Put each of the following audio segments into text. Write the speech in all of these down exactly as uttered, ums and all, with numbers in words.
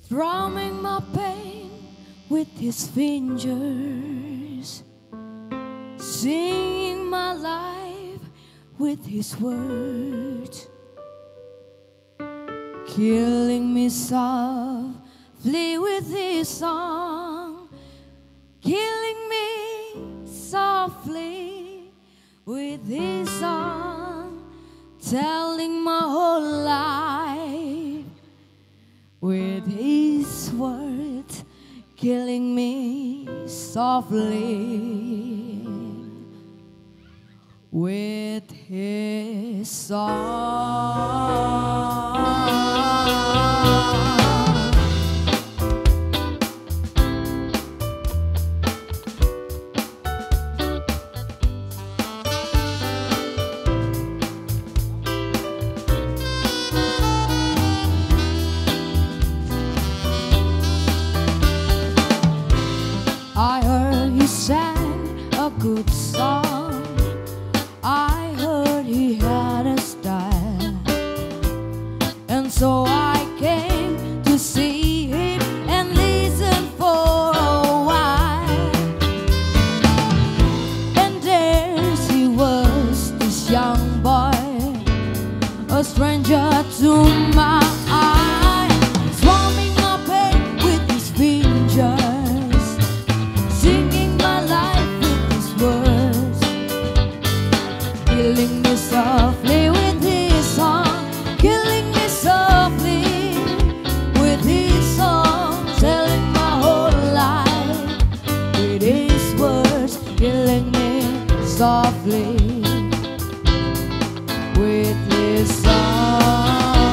drumming my pain with his fingers, singing my life with his words, killing me softly with his song, killing me softly with his song, telling my whole life with his words, killing me softly with his song. I heard he sang a good song, I heard he had a style, and so I came to see him and listen for a while. And there he was, this young boy, a stranger to my eye, strumming my pain with his fingers, singing my life with his words, killing me softly with his song, killing me softly with his song, telling my whole life with his words, killing me softly with his song.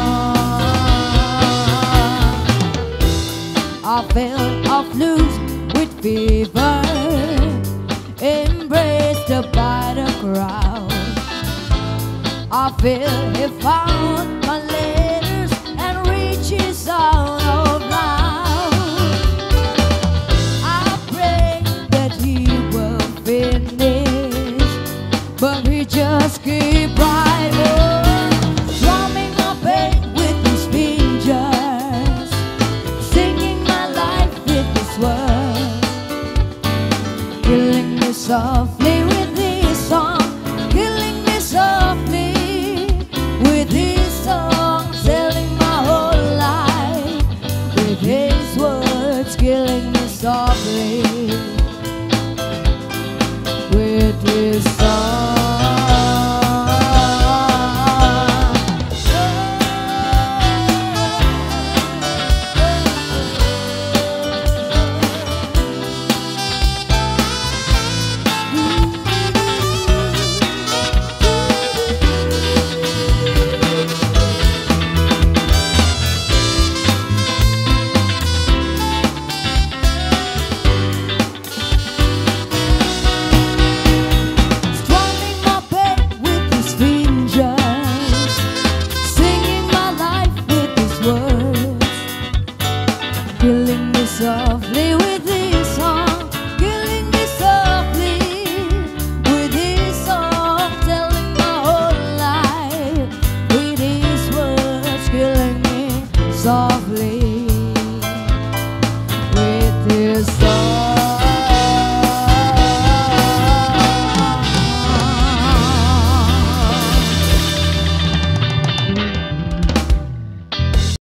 I fell off loose with fever, embraced by the crowd. I feel he found